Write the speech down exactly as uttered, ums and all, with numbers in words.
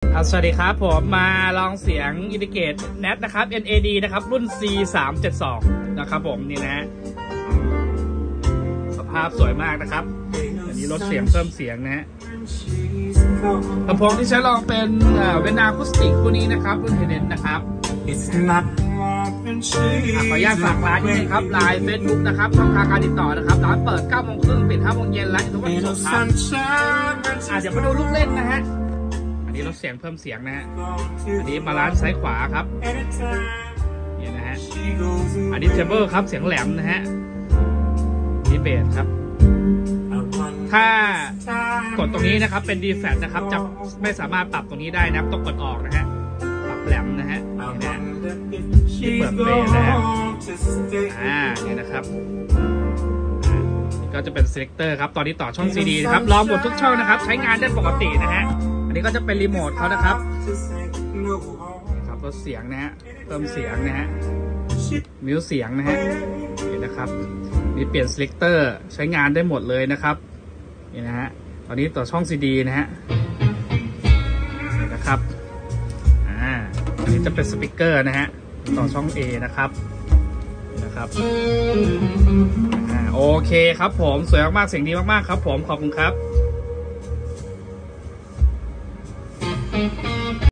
สวัสดีครับผมมาลองเสียง Indicate แนท นะครับ เอ็น เอ ดี นะครับรุ่น ซี สามเจ็ดสอง นะครับผมนี่นะสภาพสวยมากนะครับอันนี้ลดเสียงเพิ่มเสียงนะฮะลำโพงที่ใช้ลองเป็นเวนนาคูสติกคู่นี้นะครับรุ่นเฮเดนนะครับขออนุญาตฝากร้านนี้ครับไลน์เฟซบุ๊กนะครับช่องทางการติดต่อนะครับร้านเปิดเก้าโมงครึ่งปิดห้าโมงเย็นและทุกวันศุกร์ครับอ่ะเดี๋ยวมาดูลูกเล่นนะฮะอันนี้ลดเสียงเพิ่มเสียงนะฮะอันนี้มาร้านซ้ายขวาครับนี่นะฮะอันนี้เทเบิลครับเสียงแหลมนะฮะนี่เบสครับถ้ากดตรงนี้นะครับเป็น ดี แฟลต นะครับจะไม่สามารถปรับตรงนี้ได้นะครับต้องกดออกนะฮะปรับแหลมนะฮะนี่นะที่เปิดเบสนะฮะอ่านี่นะครับก็จะเป็น selector ครับตอนนี้ต่อช่อง ซี ดี นะครับรอหมดทุกช่องนะครับใช้งานได้ปกตินะฮะอันนี้ก็จะเป็นรีโมทเขานะครับครับลดเสียงนะฮะเพิ่มเสียงนะฮะมิวเสียงนะฮะนี่นะครับมีเปลี่ยน selector ใช้งานได้หมดเลยนะครับนี่นะฮะตอนนี้ต่อช่อง ซี ดี นะฮะนี่นะครับอ่าอันนี้จะเป็นสปีกเกอร์นะฮะต่อช่อง A นะครับนี่นะครับอ่าโอเคครับผมสวยมากๆเสียงดีมากๆครับผมขอบคุณครับ